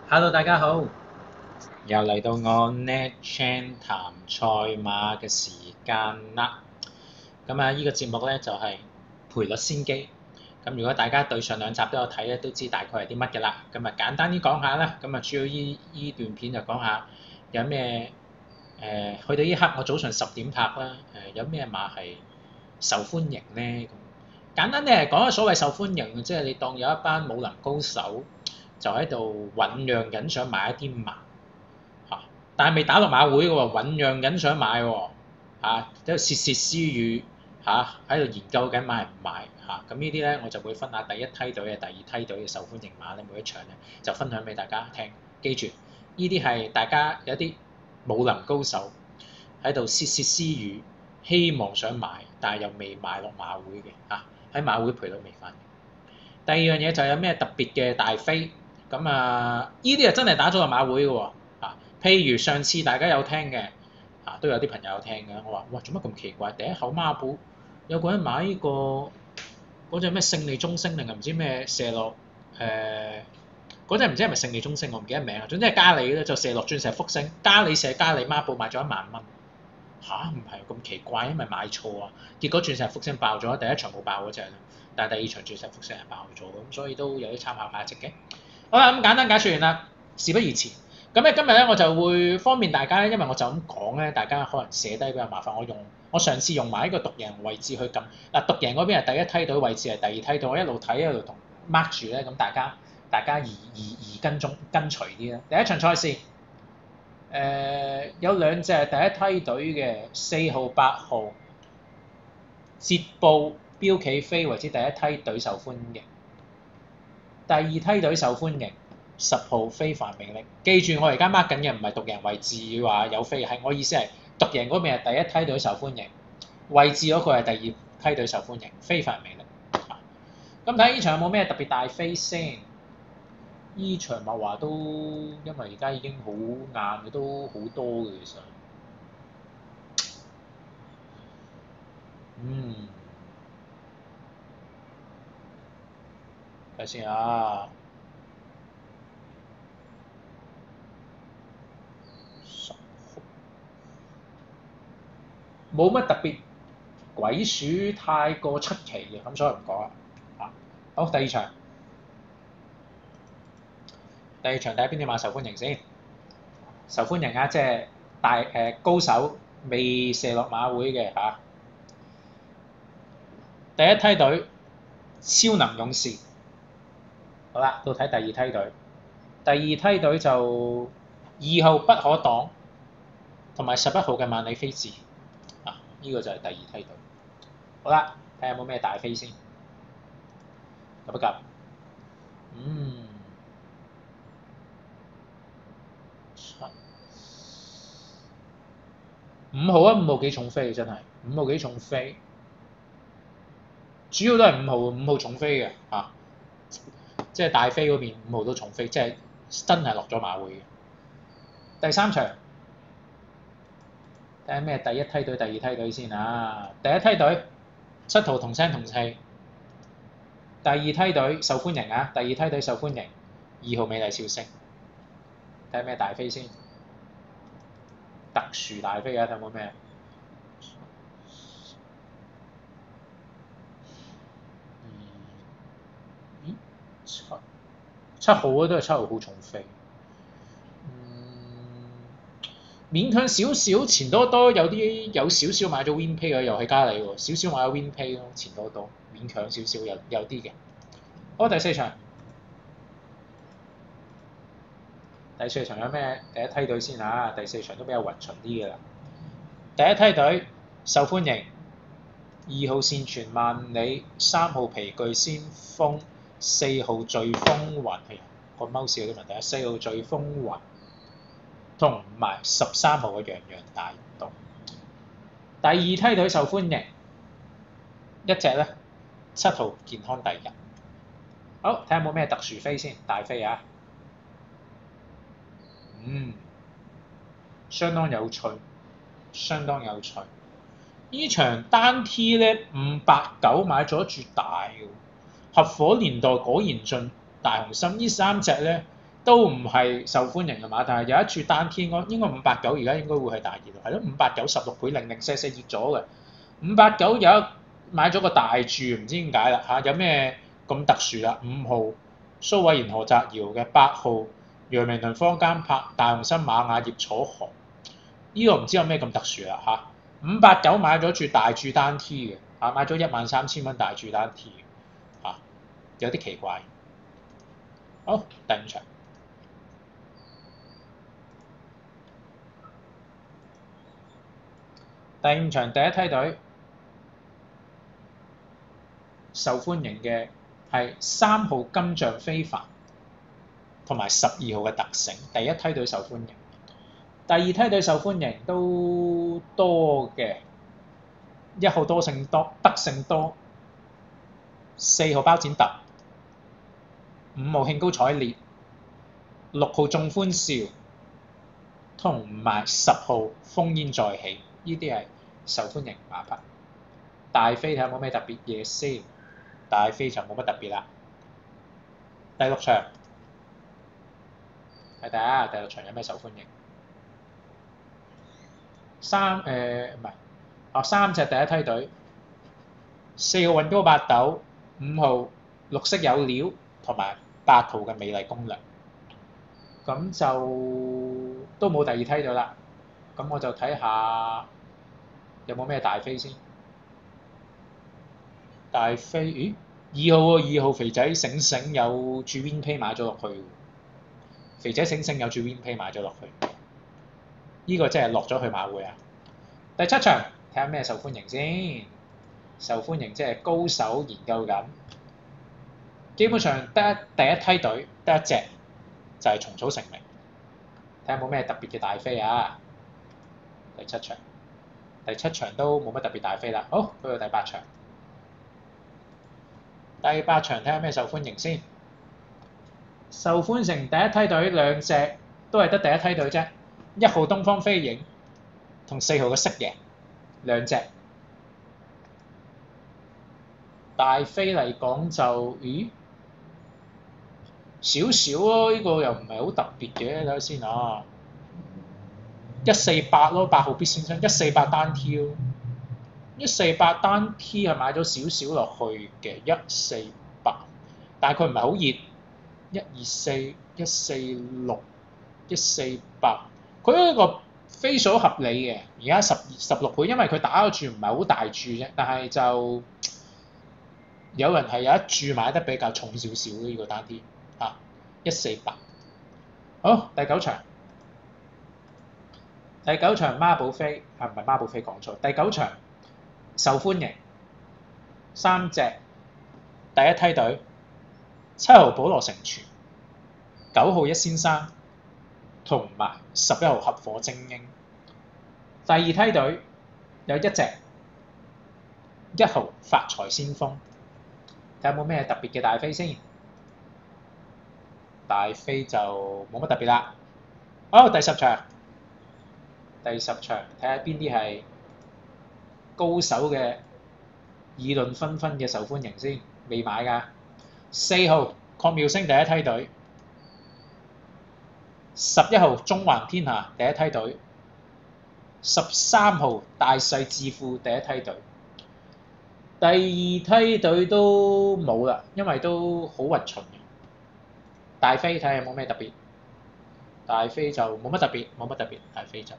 Hello，大家好，又嚟到我 NetChan 談賽馬嘅時間啦。咁啊，呢個節目咧就係賠率先機。咁如果大家對上兩集都有睇咧，都知大概係啲乜嘅啦。咁啊，簡單啲講下啦。咁啊，主要依段片就講下有咩去到呢刻我早上10點拍啦。有咩馬係受歡迎咧？咁簡單啲係講下所謂受歡迎，即係你當有一班武林高手就喺度醖釀緊想買一啲馬。嚇！但係未打落馬會嘅喎，醖釀緊想買喎，喺度竊竊私語喺度研究緊買唔買嚇。咁呢啲咧我就會分下第一梯隊嘅、第二梯隊嘅受歡迎馬咧，每一場咧就分享俾大家聽。記住，呢啲係大家有啲武林高手喺度竊竊私語，希望想買，但係又未買落馬會嘅喺馬會賠率未翻。第二樣嘢就有咩特別嘅大飛，咁啊，呢啲啊真係打咗落馬會嘅喎。譬如上次大家有聽嘅都有啲朋友有聽嘅，我話哇做乜咁奇怪？第一口孖寶有個人買呢個嗰隻咩勝利中星定係唔知咩射落嗰隻唔知係咪勝利中星，我唔記得名啊。總之係嘉里咧就射落鑽石福星，嘉里射嘉里孖寶買咗1萬蚊。唔係咁奇怪，因為買錯啊。結果鑽石福星爆咗，第一場冇爆嗰隻，但係第二場鑽石福星係爆咗，咁所以都有啲參考價值嘅。好啦，咁簡單解説完啦，事不宜遲。咁咧今日咧我就會方便大家，因為我就咁講咧，大家可能寫低比較麻煩。我嘗試用埋呢個獨贏位置去撳嗱，獨贏嗰邊係第一梯隊位置，係第二梯隊，我一路睇一路同 mark 住咧，咁大家易跟隨啲啦。第一場賽事。有兩隻係第一梯隊嘅4號、8號，捷步標企飛為之第一梯隊受歡迎，第二梯隊受歡迎10號非凡命令。記住我而家 mark 緊嘅唔係獨贏位置話有飛，係我意思係獨贏嗰邊係第一梯隊受歡迎，位置嗰個係第二梯隊受歡迎，非凡命令。咁睇呢場有冇咩特別大飛先？呢場咪話都因為而家已經好硬嘅，都好多嘅其實。睇先啊，冇乜特別鬼鼠太過出奇嘅，咁所以唔講啦。好，第二場睇下邊啲馬受歡迎先。受歡迎啊，即係高手未射落馬會嘅第一梯隊超能勇士，好啦，到睇第二梯隊。第二梯隊就2號不可擋，同埋11號嘅萬里飛治呢個就係第二梯隊。好啦，睇下有冇咩大飛先，及一及。5號啊，5號幾重飛真係，5號幾重飛，主要都係5號重飛嘅即係大飛嗰邊5號都重飛，即係真係落咗馬會嘅。第三場睇下咩第一梯隊、第二梯隊先第一梯隊7號同聲同氣，第二梯隊受歡迎第二梯隊受歡迎2號美麗笑聲，睇下咩大飛先，特殊大飛睇有冇咩7號都係7號好重飛，勉強少少，錢多多有少少買咗 win pay 嘅，又係嘉里喎，少少買咗 win pay 咯，錢多多，勉強少少有啲嘅。好，第四場有咩第一梯隊先第四場都比較勻循啲嘅啦。第一梯隊受歡迎2號善傳萬里，3號皮具先鋒，4號醉風雲，個 mouse 有啲問題4號醉風雲同埋13號嘅洋洋大道。第二梯隊受歡迎一隻咧7號健康第一。好，睇下有冇咩特殊飛先，大飛相當有趣，相當有趣。呢場單 T 咧589買咗注大嘅，合夥年代果然進大雄心呢3隻咧都唔係受歡迎嘅馬，但係有一注單 T 應該589而家應該會係大熱，係咯596倍零零舍舍熱咗嘅。589有一買咗個大注，唔知點解啦嚇，有咩咁特殊啦？5號蘇偉賢何澤堯嘅，8號楊明倫坊間柏大雄新馬雅葉楚航，呢個唔知有咩咁特殊啦嚇。589買咗注大注單 T 嘅嚇，買咗13000蚊大注單 T 嘅嚇，有啲奇怪。好，第5場。第5場第一梯隊受歡迎嘅係3號金像非凡同埋12號嘅特勝，第一梯隊受歡迎。第二梯隊受歡迎都多嘅，1號多勝多德勝多，4號包剪特，5號興高采烈，6號眾歡笑，同埋10號烽煙再起，呢啲係受歡迎馬匹。大飛睇下冇咩特別嘢先，大飛就冇乜特別啦。第6場睇睇下第6場有咩受歡迎。3隻第一梯隊，4號運高八斗，5號綠色有料，同埋8號嘅美麗攻略。咁就都冇第二梯隊啦。咁我就睇下有冇咩大飛先。大飛，咦？2號喎，2號肥仔醒醒有注 win pay 買咗落去。肥仔醒醒有注 win pay 買咗落去。呢個真係落咗去馬會啊！第7場睇下咩受歡迎先，受歡迎即係高手研究緊，基本上得第一梯隊得一隻就係蟲草成名，睇下冇咩特別嘅大飛啊！第7場都冇乜特別大飛啦，好，去到第8場。第8場睇下咩受歡迎先，受歡迎第一梯隊兩隻都係得第一梯隊啫。1號東方飛影同4號嘅色贏兩隻，大飛嚟講就少少咯，呢個又唔係好特別嘅，睇下先啊。148咯，8號必先生148單 T 咯，148單 T 係買咗少少落去嘅148，但係佢唔係好熱，124、146、148。佢呢個飛數合理嘅，而家16倍，因為佢打個注唔係好大注啫，但係就有人係有一注買得比較重少少呢個單 T 嚇148。好，第9場，第9場孖寶飛唔係孖寶飛講錯，第9場受歡迎3隻第一梯隊7號保羅成全、9號一先生。同埋11號合夥精英。第二梯隊有一隻1號發財先鋒，睇下有冇咩特別嘅大飛先。大飛就冇乜特別啦。好，第10場，睇下邊啲係高手嘅議論紛紛嘅受歡迎先，未買㗎。4號郝妙星第一梯隊。11號中環天下第一梯隊，13號大勢致富第一梯隊，第二梯隊都冇啦，因為都好混巡嘅。大飛睇下有冇咩特別，大飛就冇乜特別，大飛就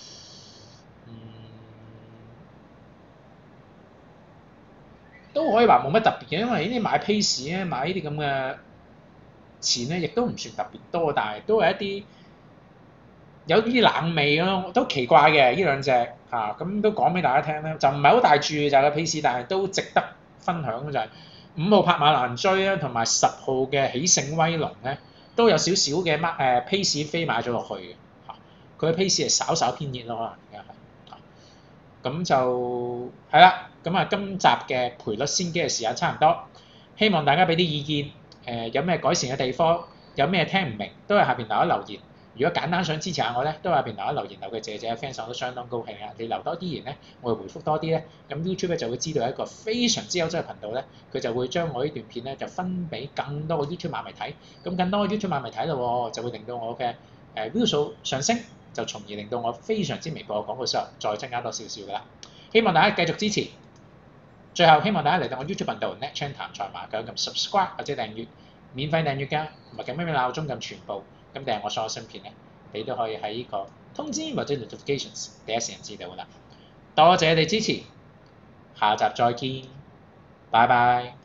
都可以話冇乜特別嘅，因為呢啲買 pace 咧，買呢啲咁嘅錢咧，亦都唔算特別多，但係都係一啲有啲冷味咯，都奇怪嘅呢兩隻嚇，咁都講俾大家聽咧，就唔係好大注就係個 pace，但係都值得分享就係5號拍馬蘭追啦，同埋10號嘅喜勝威龍咧，都有少少嘅pace 飛買咗落去嘅嚇，佢嘅 pace 係稍稍偏熱咯，可能而家係，咁就係啦。咁啊，今集嘅賠率先機嘅時間差唔多，希望大家俾啲意見，有咩改善嘅地方，有咩聽唔明，都喺下邊留言。 如果簡單想支持下我咧，都喺入邊留一留言，留句謝謝 fans，我都相當高興啊！你留多啲言咧，我會回覆多啲咧，咁 YouTube 咧就會知道一個非常之優質嘅頻道咧，佢就會將我呢段片咧就分俾更多嘅 YouTube 馬迷睇，咁更多嘅 YouTube 馬迷睇咯，就會令到我嘅view 數上升，就從而令到我非常之微薄嘅廣告收入再增加多少少㗎啦。希望大家繼續支持。最後希望大家嚟到我 YouTube 頻道 Nat Chan 談賽馬腳咁 subscribe 或者訂閱，免費訂閱㗎，同埋撳咩鬧鐘咁全部，咁訂我所有新片咧，你都可以喺呢個通知或者 notifications 第一時間知道㗎啦。多謝你哋支持，下集再見，拜拜。